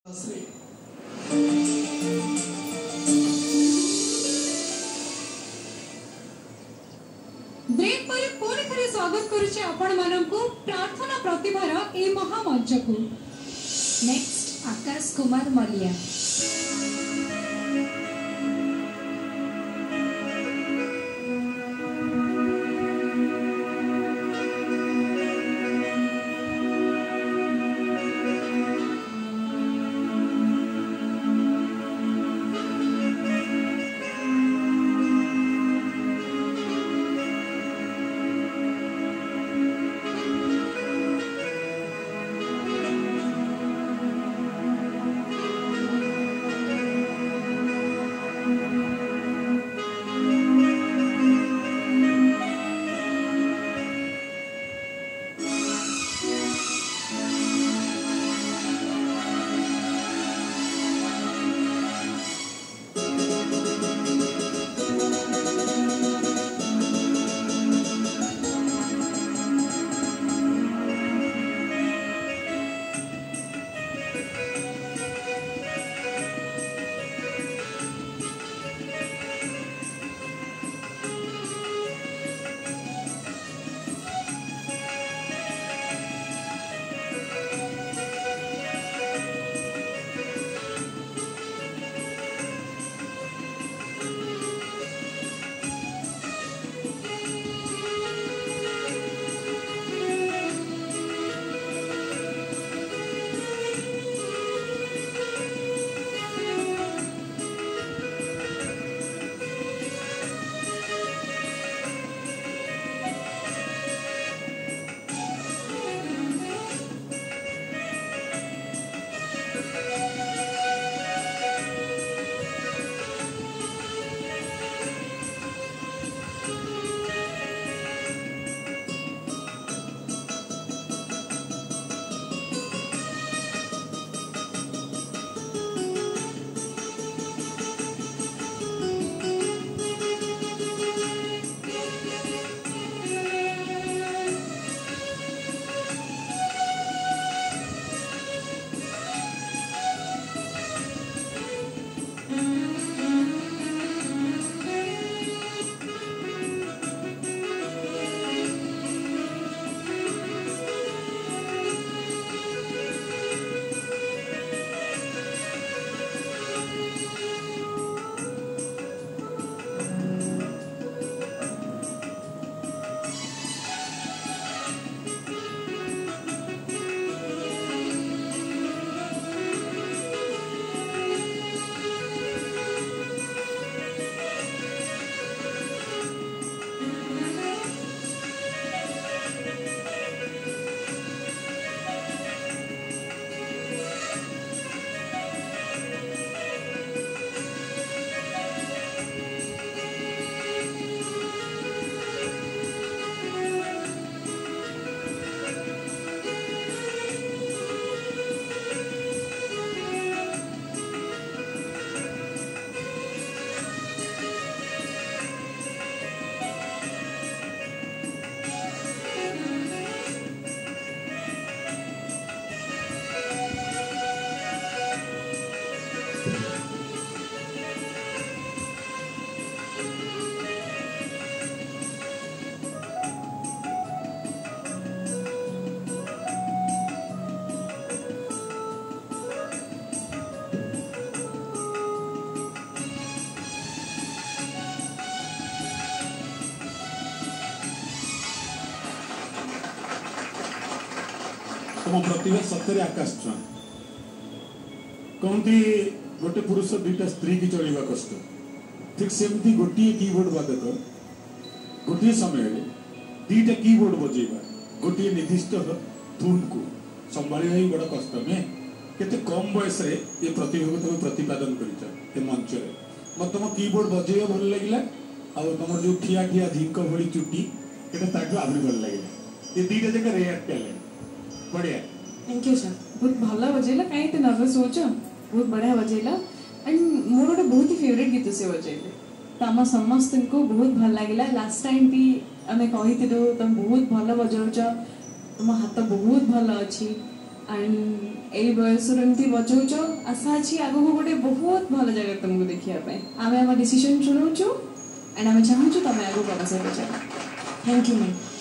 Break पर पुणी थे स्वागत करुचे आपण मानकु प्रार्थना प्रतिभार ए महामंच को। नेक्स्ट आकाश कुमार मलिया। तुम प्रतिभा सत्य आकाश छुआ कहती गोटे पुरुष दुईटा स्त्री की चलवा कष्ट ठीक सेमती गोटे कीबोर्ड बाधक गोटे समय दुईटा कीबोर्ड बजेबा गोटे निर्दिष्ट धुन को संभाल बड़ कष्ट नुहे केते कम बयस ये प्रतिभा को तुम प्रतिपादन कर मंच मत तुम कीबोर्ड बजेबा भल लगे तुम जो ठिया ठिया झिंक भली चुटी आहरी भल लगे ये दुईटा जगह रेयर टैलेंट बढ़िया। थैंक यू सर बहुत भल बजेला कहीं नर्वस हो बहुत बढ़िया बजेला एंड मोर गोटे बहुत ही फेवरेट गीत से बजेले तो आम समस्त को बहुत भल लगे लास्ट टाइम भी आम कही तुम बहुत भल बजाऊच तुम हाथ बहुत भल अच्छी एंड ए बयस एमती बजाऊच आशा अच्छी आगू गोटे बहुत भल जगह तुमको देखापी आम आम डिसीजन शुणाऊँ एंड आम चाहूँ तुम आगे प्रवास कर। Thank you ma'am.